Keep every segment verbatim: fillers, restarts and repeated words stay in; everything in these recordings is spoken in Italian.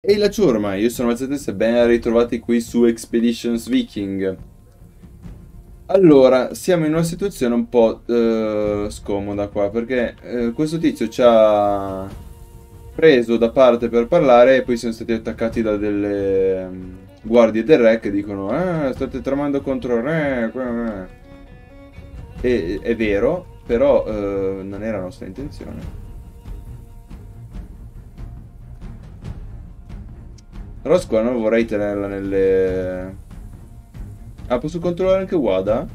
Ehi la ciurma, io sono Mazzetes e ben ritrovati qui su Expeditions Viking. Allora, siamo in una situazione un po' eh, scomoda qua, perché eh, questo tizio ci ha preso da parte per parlare e poi siamo stati attaccati da delle mm, guardie del re che dicono ah, state tramando contro il re. qua, eh." E, è vero, però eh, non era nostra intenzione. Però qua non vorrei tenerla nelle... Ah, posso controllare anche Wada?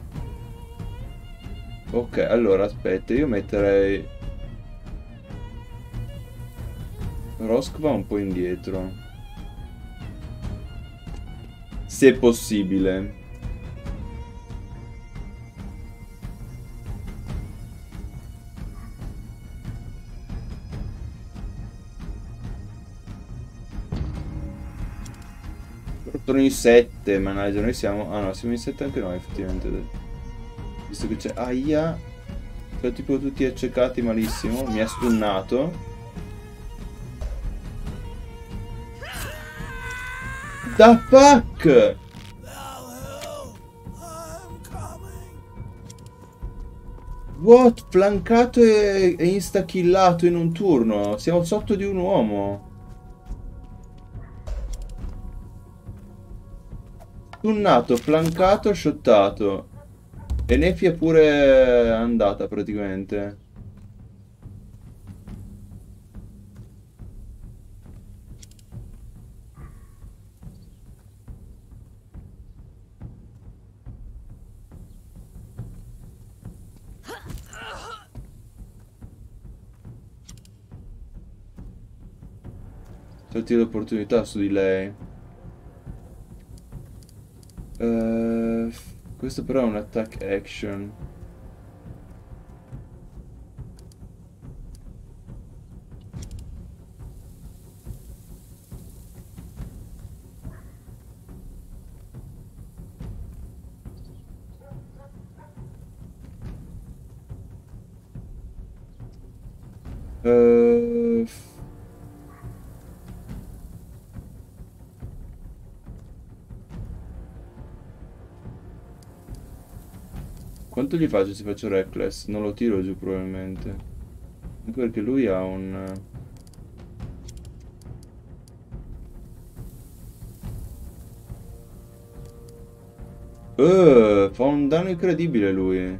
Ok, allora aspetta, io metterei Rosc va un po' indietro. Se possibile. Sono in sette, mannaggia, noi siamo... Ah no, siamo in sette anche noi, effettivamente. Visto che c'è... Aia. Sono tipo tutti accecati malissimo. Mi ha stunnato. The fuck? What? Flancato e, e insta-killato in un turno. Siamo sotto di un uomo. Stunnato, flancato, shottato. E Nefi è pure andata praticamente. Salti l'opportunità su di lei. Eh, questo però è un attack action. Eh, quanto gli faccio se faccio reckless? Non lo tiro giù probabilmente. Anche perché lui ha un... Eh, fa un danno incredibile lui.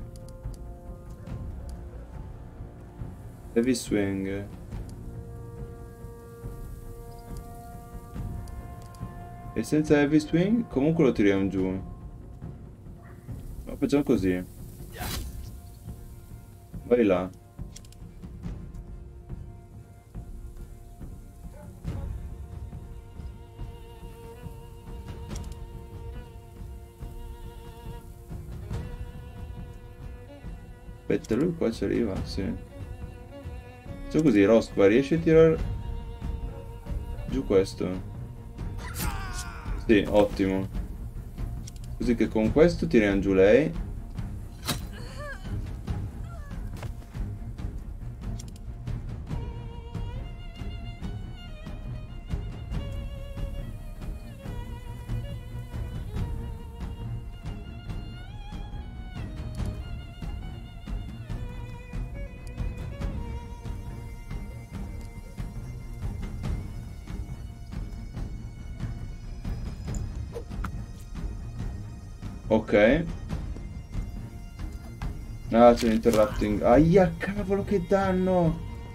Heavy swing. E senza heavy swing comunque lo tiriamo giù. Ma facciamo così. Vai là. Aspetta, lui qua ci arriva, sì. Facciamo così, Rosqua, riesci a tirare giù questo? Sì, ottimo. Così che con questo tiriamo giù lei. Ok. Ah, c'è l'interrupting. Aia, cavolo, che danno!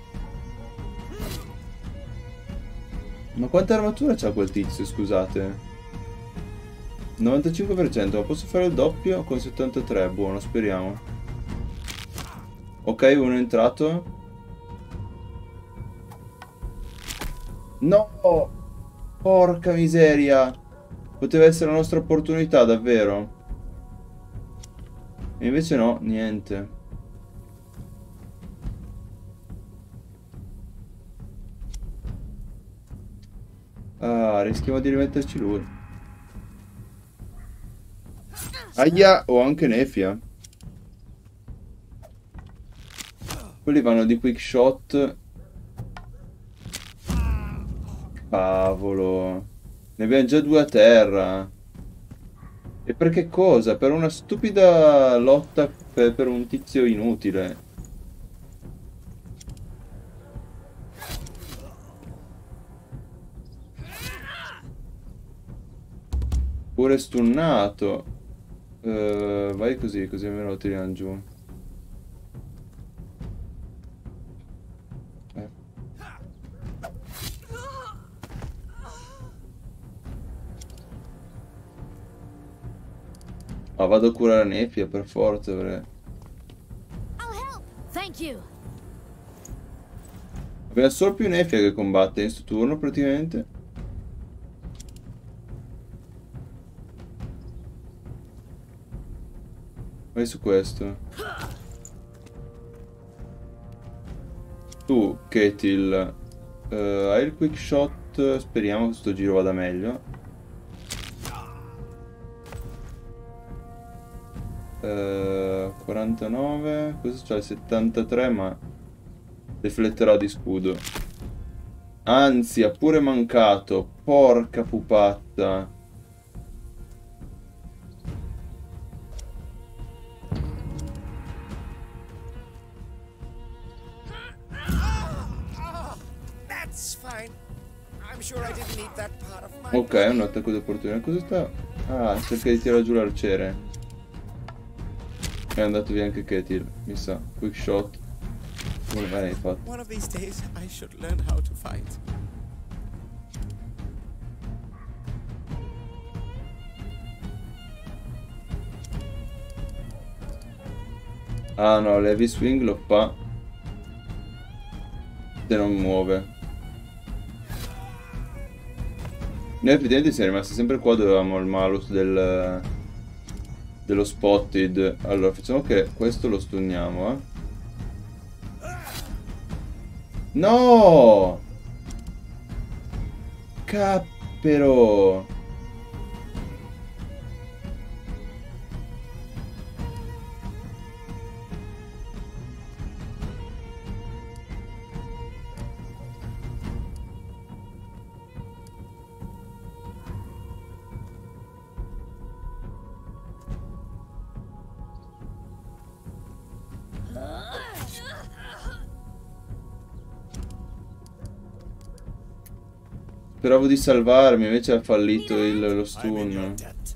Ma quanta armatura c'ha quel tizio, scusate? novantacinque per cento, ma posso fare il doppio con settantatré? Buono, speriamo. Ok, uno è entrato. No! Porca miseria! Poteva essere la nostra opportunità, davvero. E invece no, niente. Ah, rischiamo di rimetterci lui. Aia, o anche Nefia. Quelli vanno di quick shot. Cavolo. Ne abbiamo già due a terra. E per che cosa? Per una stupida lotta per, per un tizio inutile. Pure stunnato. Eh, vai così, così almeno lo tiriamo giù. Eh. Ma vado a curare Nefia per forza, perché... Thank you. Abbiamo solo più Nefia che combatte in sto turno praticamente. Vai su questo. Tu, Ketil, eh, hai il quick shot? Speriamo che sto giro vada meglio. Eh, quarantanove, questo c'ha il settantatré, ma defletterà di scudo. Anzi, ha pure mancato. Porca pupatta. Ok, è un attacco di opportunità. Cosa sta? Ah, cerca di tirare giù l'arciere. È andato via anche Ketil, mi sa. Quick shot. Come l'hai fatto? One of these days I should learn how to fight. Ah no, l'heavy swing lo fa se non muove. Noi effettivamente siamo rimasti sempre qua dove avevamo il malus del, dello spotted. Allora facciamo che questo lo stunniamo, eh. No! Cappero! Speravo di salvarmi, invece ha fallito il, lo stun.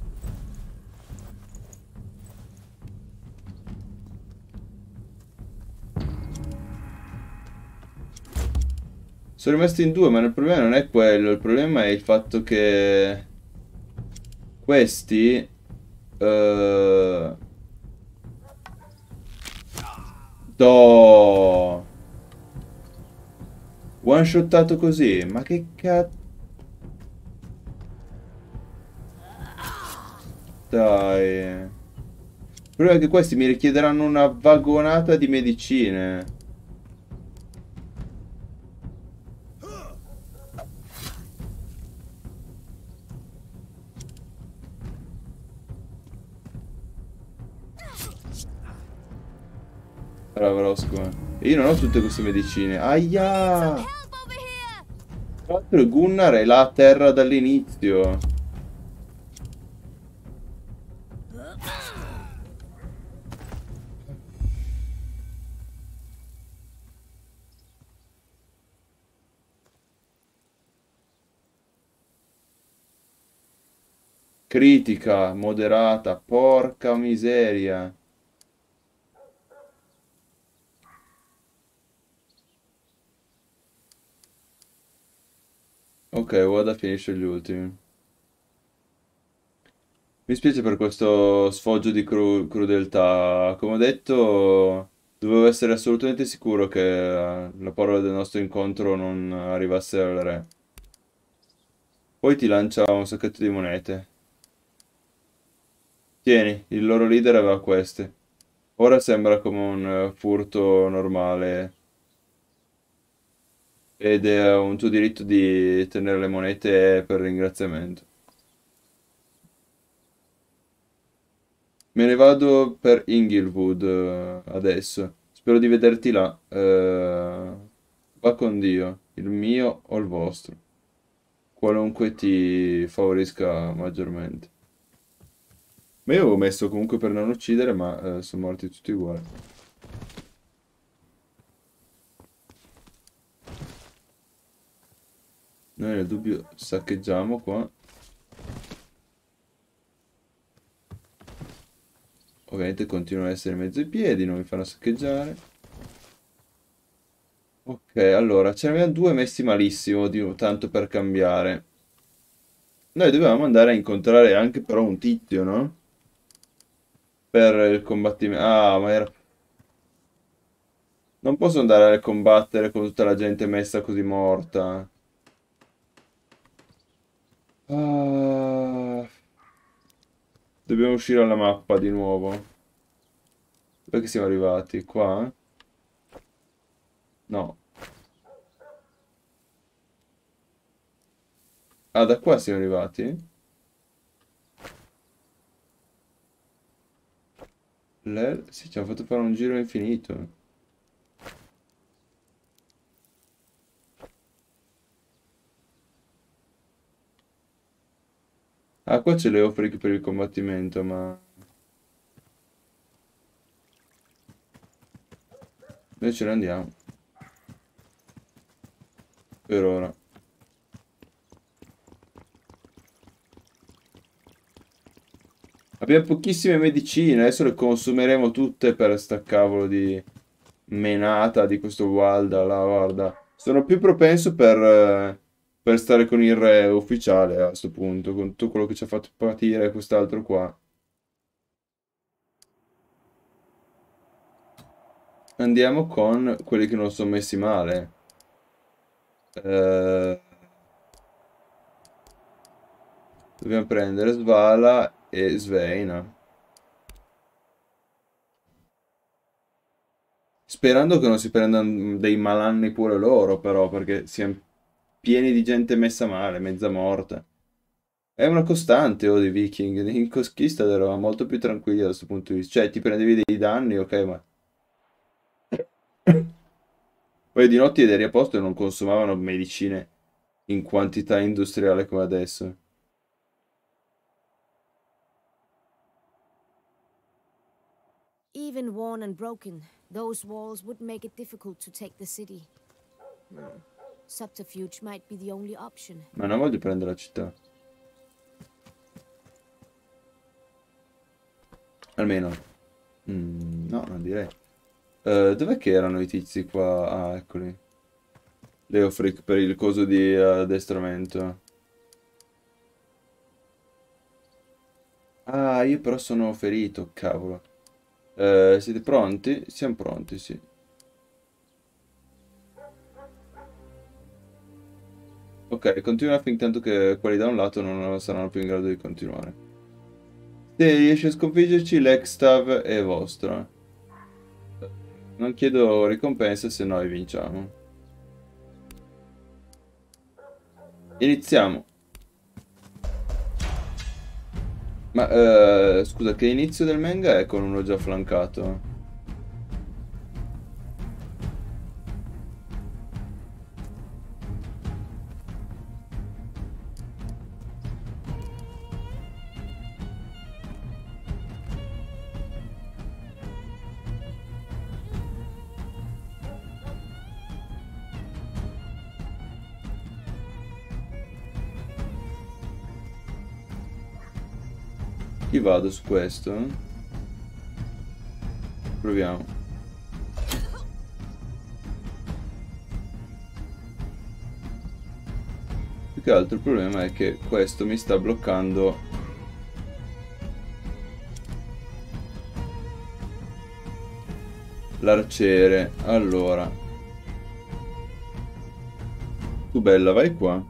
Sono rimasti in due, ma il problema non è quello. Il problema è il fatto che questi uh... Do one shottato così. Ma che cazzo. Dai. Il problema è che questi mi richiederanno una vagonata di medicine. Bravo Rosco. E io non ho tutte queste medicine. Aia! Tra l'altro Gunnar è là a terra dall'inizio. Critica, moderata, porca miseria. Ok, Wada finisce gli ultimi. Mi spiace per questo sfoggio di cru- crudeltà. Come ho detto, dovevo essere assolutamente sicuro che eh, la parola del nostro incontro non arrivasse al re. Poi ti lancia un sacchetto di monete. Tieni, il loro leader aveva queste. Ora sembra come un eh, furto normale. Ed è un tuo diritto di tenere le monete per ringraziamento. Me ne vado per Inglewood eh, adesso. Spero di vederti là. Eh, va con Dio, il mio o il vostro. qualunque ti favorisca maggiormente. Ma io avevo messo comunque per non uccidere, ma eh, sono morti tutti uguali. Noi nel dubbio saccheggiamo qua. Ovviamente continuano ad essere in mezzo ai piedi, non mi fanno saccheggiare. Ok, allora, ce ne abbiamo due messi malissimo, di- tanto per cambiare. Noi dovevamo andare a incontrare anche però un tizio, no? Per il combattimento. Ah, ma era... Non posso andare a combattere con tutta la gente messa così morta. Ah, dobbiamo uscire alla mappa di nuovo. Dove che siamo arrivati? Qua? No. Ah, da qua siamo arrivati? Le... Sì, ci hanno fatto fare un giro infinito. Ah, qua c'è Leofric per il combattimento, ma... Noi ce ne andiamo. Per ora. Abbiamo pochissime medicine, adesso le consumeremo tutte per sta cavolo di menata di questo Walda là, guarda. Sono più propenso per, eh, per stare con il re ufficiale a sto punto, con tutto quello che ci ha fatto patire quest'altro qua. Andiamo con quelli che non sono messi male. Eh, dobbiamo prendere Svala e Sveina. Sperando che non si prendano dei malanni pure loro, però, perché siamo pieni di gente messa male, mezza morta. È una costante, oh, dei Viking. In Conquista eravamo molto più tranquilli da questo punto di vista. Cioè, ti prendevi dei danni, ok, ma... Poi di notte eri a posto e non consumavano medicine in quantità industriale come adesso. Even worn and broken, those walls would make it difficult to take the city. Subterfuge might be the only option. Ma non voglio prendere la città. Almeno. Mm, no, non direi. Eh, dov'è che erano i tizi qua? Ah, eccoli. Leofric per il coso di eh, addestramento. Ah, io però sono ferito, cavolo. Eh, siete pronti? Siamo pronti, sì. Ok, continua finché tanto che quelli da un lato non saranno più in grado di continuare. Se riesce a sconfiggerci, l'Extav è vostra. Non chiedo ricompense se noi vinciamo. Iniziamo. Ma eh, scusa, che inizio del manga è con uno già flancato? Chi vado su questo? Proviamo. Più che altro il problema è che questo mi sta bloccando l'arciere. Allora. Tu bella, vai qua.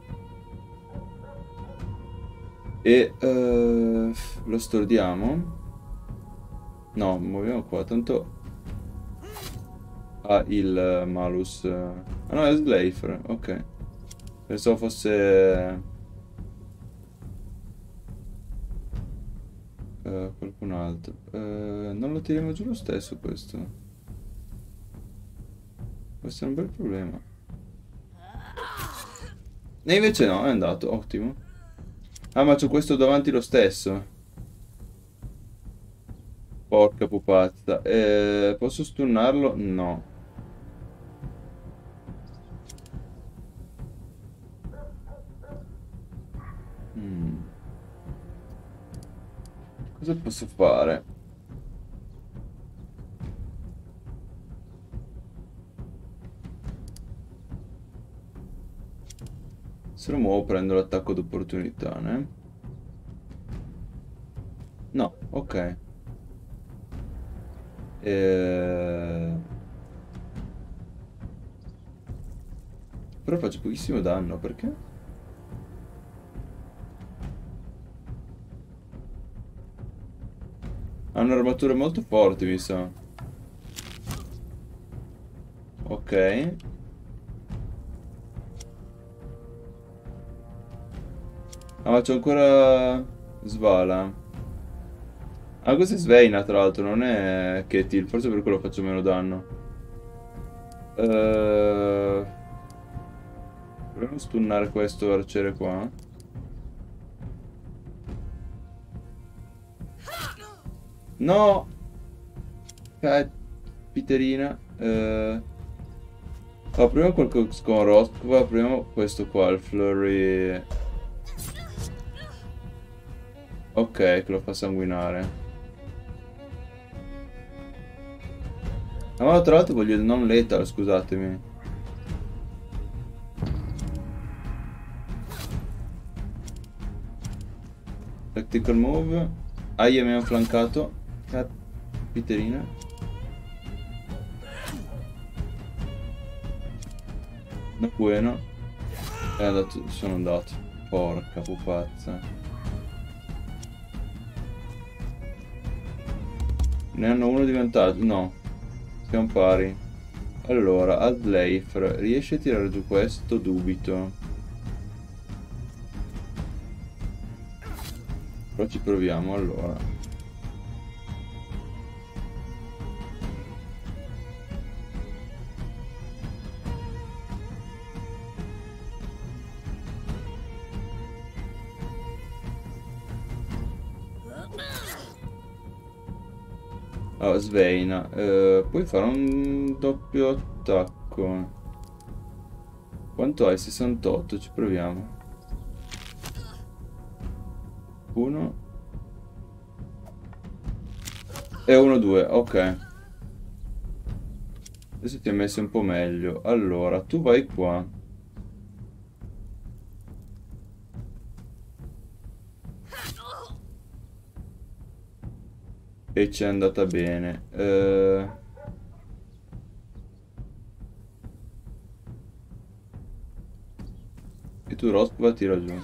E eh, lo stordiamo. No, muoviamo qua, tanto ha il eh, malus. eh. Ah no, è Sleifer, ok. Pensavo fosse eh, qualcun altro. Eh, non lo tiriamo giù lo stesso questo. Questo è un bel problema. E invece no, è andato, ottimo. Ah, ma c'ho questo davanti lo stesso. Porca pupazza. Eh, posso stunnarlo? No. Mm. Cosa posso fare? Se lo muovo prendo l'attacco d'opportunità, né? No, ok. Eh... Però faccio pochissimo danno, perché? Hanno armature molto forti, mi sa. Ok. Ah, ma c'ho ancora Svala. Ah, questa è Sveina, tra l'altro, non è Ketil. Forse per quello faccio meno danno. Uh... Proviamo a stunnare questo arciere qua. No! Capiterina. Uh... Oh, prima qualcosa con Rostkva, prima questo qua, il Flurry. Ok, che lo fa sanguinare. Ah, ma tra l'altro voglio il non lethal, scusatemi. Tactical move. Aia, mi hanno flancato. Capiterina. No bueno. È andato, sono andato. Porca pupazza. Ne hanno uno di vantaggio? No. Siamo pari. Allora, Adleifr, riesci a tirare giù questo? Dubito. Però ci proviamo, allora. Oh, Sveina, eh, puoi fare un doppio attacco. Quanto hai? sessantotto, ci proviamo. Uno. E uno, due, ok. Adesso ti hai messo un po' meglio. Allora, tu vai qua. E ci è andata bene. Eh... E tu Rospa tira giù.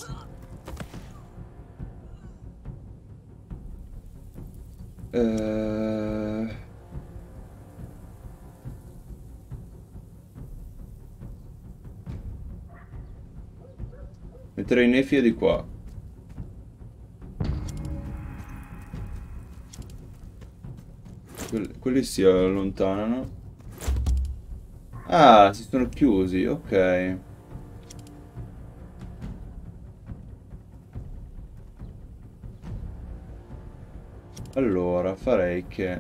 Eh... Metterei Nefia di qua. Quelli, quelli si allontanano. Ah, si sono chiusi, ok. Allora, farei che...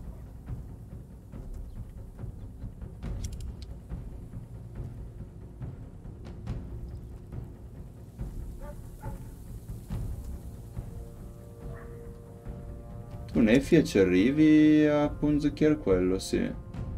Tu Nefia ci arrivi a punzecchiare quello, sì.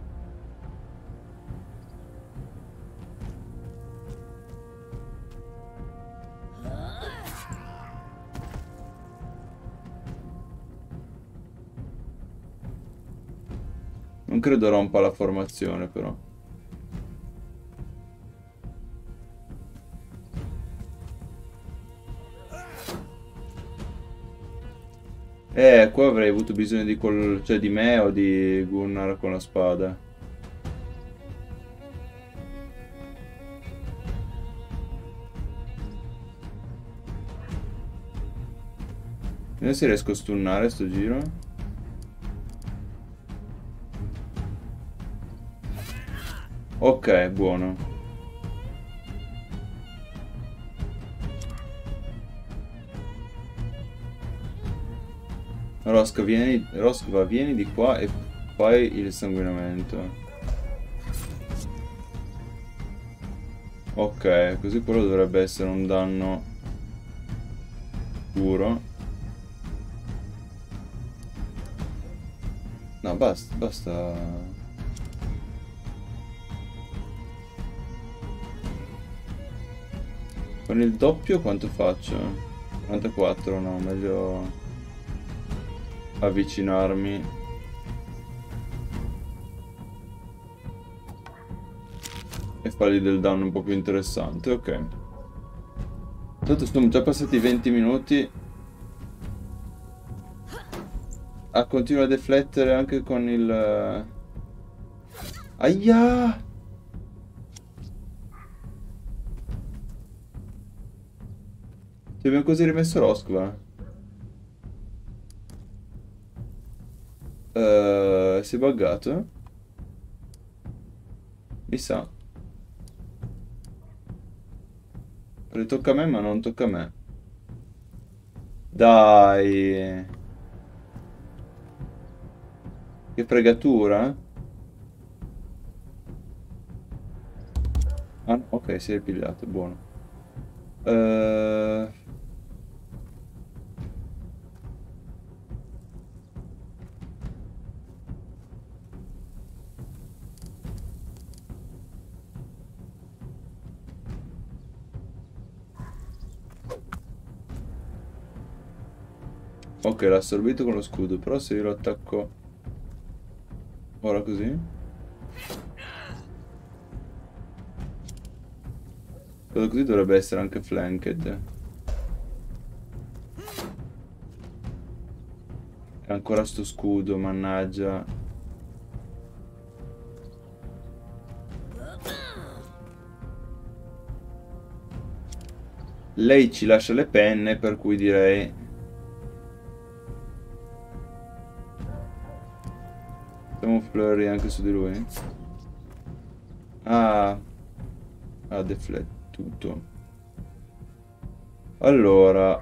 Non credo rompa la formazione, però. Eh, qua avrei avuto bisogno di quel... cioè di me o di Gunnar con la spada. Vediamo se riesco a stunnare sto giro. Ok, buono. Rosca, vieni, Rosca, vieni di qua e fai il sanguinamento. Ok, così quello dovrebbe essere un danno puro. No, basta, basta. Con il doppio quanto faccio? quarantaquattro, no, meglio avvicinarmi. E fargli del danno un po' più interessante, ok. Tanto sono già passati venti minuti. Ah, continua a deflettere anche con il... Aia! Ti abbiamo così rimesso l'oscula. Uh, si è buggato? Mi sa. Tocca a me, ma non tocca a me. Dai. Che fregatura. Ah, ok, si è ripigliato, buono. Uh... Ok, l'ha assorbito con lo scudo, però se io lo attacco ora così... Quello così dovrebbe essere anche flanked. E ancora sto scudo, mannaggia. Lei ci lascia le penne, per cui direi... Facciamo un flurry anche su di lui. Ah, ha deflettuto. Allora,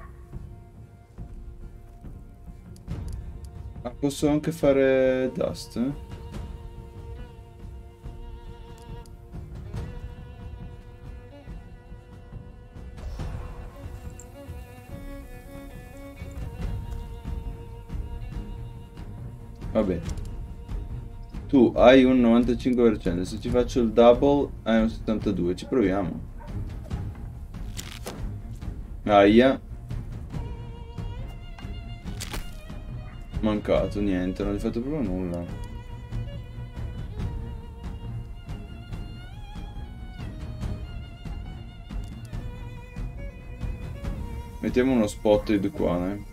ah, posso anche fare dust? Vabbè. Tu hai un novantacinque per cento, se ci faccio il double hai un settantadue, ci proviamo. Aia. Mancato, niente, non gli ho fatto proprio nulla. Mettiamo uno spotted qua, eh.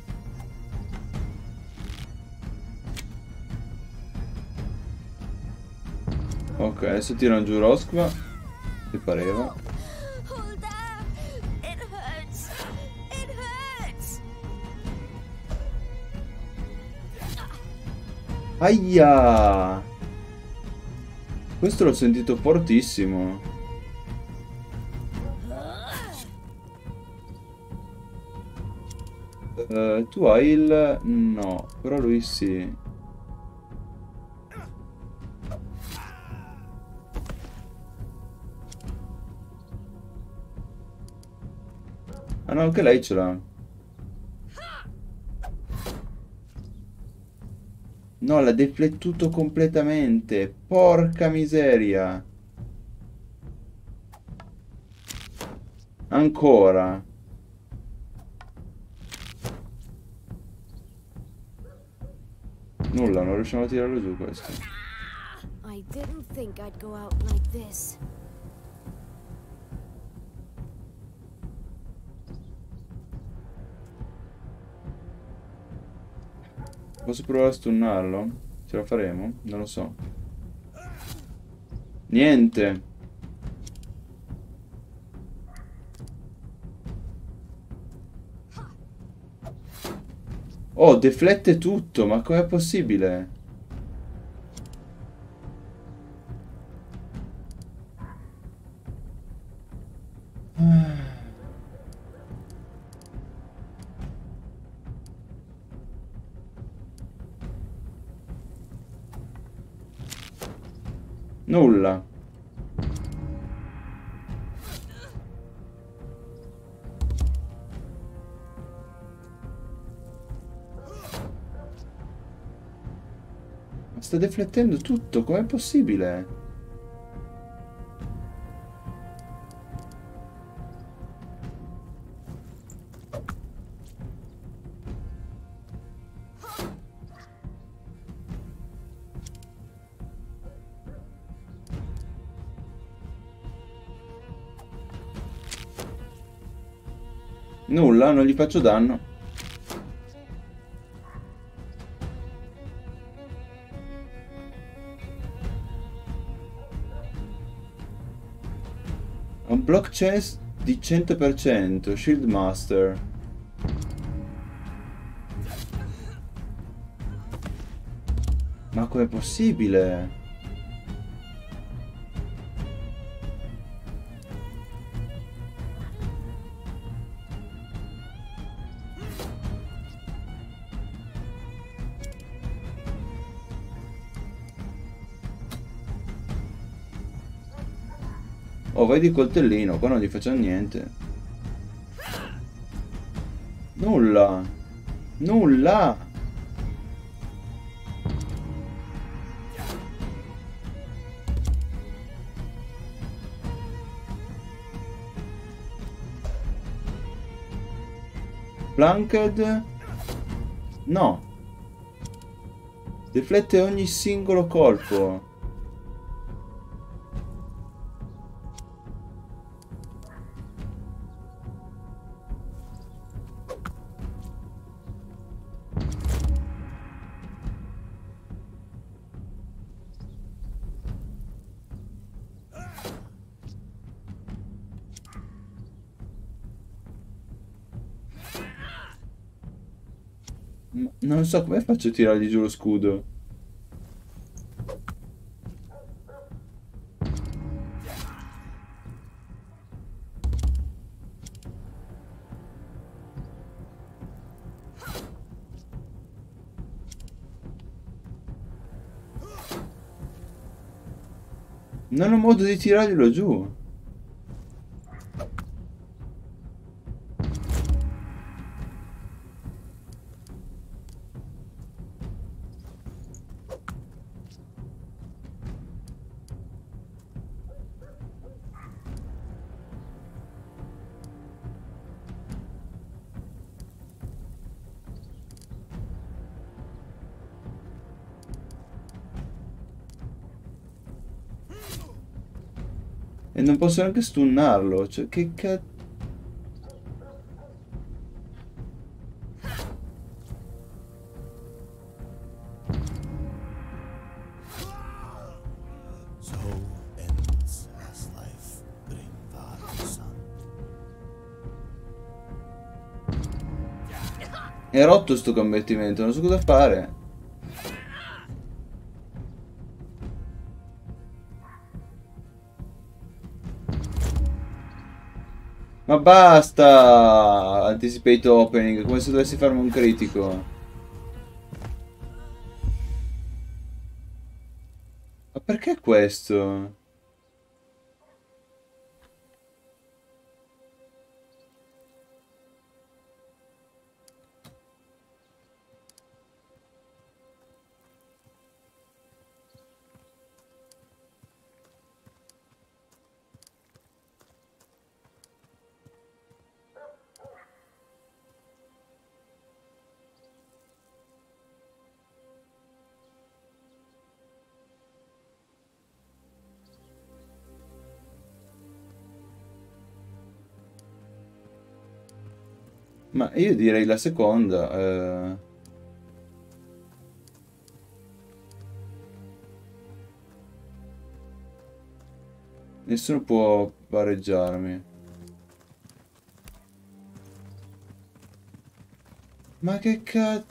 Ok, adesso tirano giù Rosqua. Ti pareva? Aia! Questo l'ho sentito fortissimo. Uh, tu hai il... No, però lui sì. Ah no, anche lei ce l'ha. No, l'ha deflettuto completamente. Porca miseria. Ancora. Nulla, non riusciamo a tirarlo giù questo. I didn't think I'd go out like this. Posso provare a stunnarlo? Ce la faremo? Non lo so. Niente. Oh, deflette tutto, ma com'è possibile? Nulla. Ma sta deflettendo tutto, com'è possibile? Nulla, non gli faccio danno. Un block chest di cento per cento, Shield Master. Ma com'è possibile? Oh, vai di coltellino, qua non gli facciamo niente. Nulla. Nulla. Planked? No. Deflette ogni singolo colpo. Ma non so come faccio a tirargli giù lo scudo. Non ho modo di tirarglielo giù. E non posso neanche stunnarlo. Cioè, che cazzo. So ends as life bring father son. È rotto sto combattimento, non so cosa fare. Ma basta! Anticipate opening, come se dovessi farmi un critico. Ma perché questo? Ma io direi la seconda. eh. Nessuno può pareggiarmi. Ma che cazzo?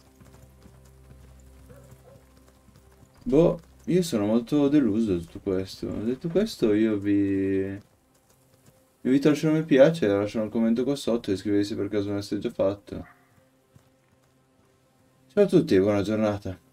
Boh, io sono molto deluso da tutto questo. Detto questo, io vi... Vi invito a lasciare un mi piace, a lasciare un commento qua sotto e iscriversi per caso non l'aveste già fatto. Ciao a tutti e buona giornata.